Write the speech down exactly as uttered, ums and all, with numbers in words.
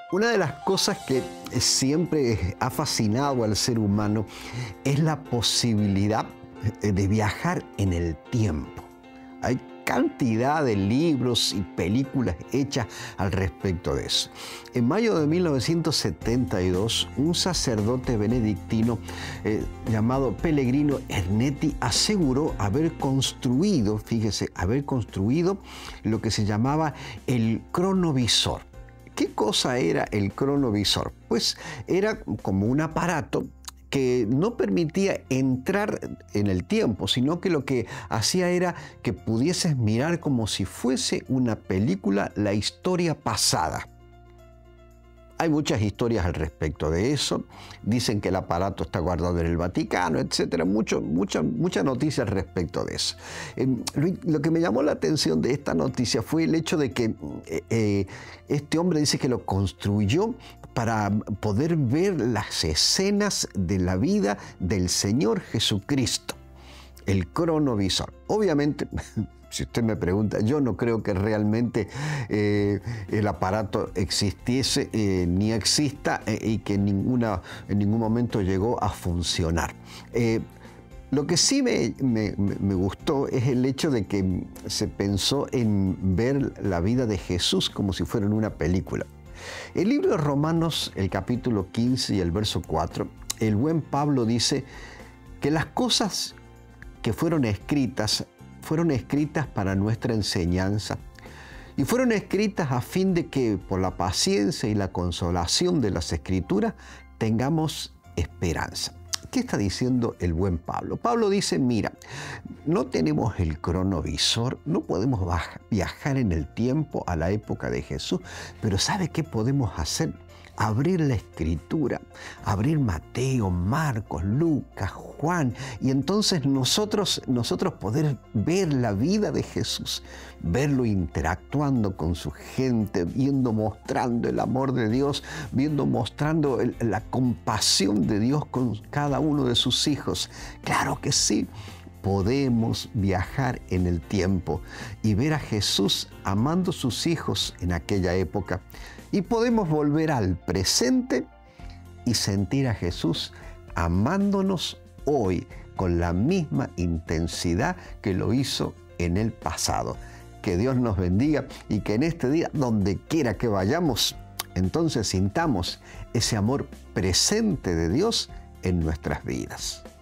Una de las cosas que siempre ha fascinado al ser humano es la posibilidad de viajar en el tiempo. Hay cantidad de libros y películas hechas al respecto de eso. En mayo de mil novecientos setenta y dos, un sacerdote benedictino eh, llamado Pellegrino Ernetti aseguró haber construido, fíjese, haber construido lo que se llamaba el cronovisor. ¿Qué cosa era el cronovisor? Pues era como un aparato que no permitía entrar en el tiempo, sino que lo que hacía era que pudieses mirar como si fuese una película la historia pasada. Hay muchas historias al respecto de eso. Dicen que el aparato está guardado en el Vaticano, etcétera. Mucho, mucha, mucha noticia al respecto de eso. Eh, lo, lo que me llamó la atención de esta noticia fue el hecho de que eh, este hombre dice que lo construyó para poder ver las escenas de la vida del Señor Jesucristo. El cronovisor. Obviamente, si usted me pregunta, yo no creo que realmente eh, el aparato existiese eh, ni exista eh, y que ninguna, en ningún momento llegó a funcionar. Eh, Lo que sí me, me, me gustó es el hecho de que se pensó en ver la vida de Jesús como si fuera en una película. El libro de Romanos, el capítulo quince y el verso cuatro, el buen Pablo dice que las cosas que fueron escritas, fueron escritas para nuestra enseñanza y fueron escritas a fin de que por la paciencia y la consolación de las Escrituras tengamos esperanza. ¿Qué está diciendo el buen Pablo? Pablo dice, mira, no tenemos el cronovisor, no podemos viajar en el tiempo a la época de Jesús, pero ¿sabe qué podemos hacer? Abrir la Escritura, abrir Mateo, Marcos, Lucas, Juan, y entonces nosotros, nosotros poder ver la vida de Jesús, verlo interactuando con su gente, viendo, mostrando el amor de Dios, viendo, mostrando el, la compasión de Dios con cada uno de sus hijos. Claro que sí. Podemos viajar en el tiempo y ver a Jesús amando a sus hijos en aquella época. Y podemos volver al presente y sentir a Jesús amándonos hoy con la misma intensidad que lo hizo en el pasado. Que Dios nos bendiga y que en este día, donde quiera que vayamos, entonces sintamos ese amor presente de Dios en nuestras vidas.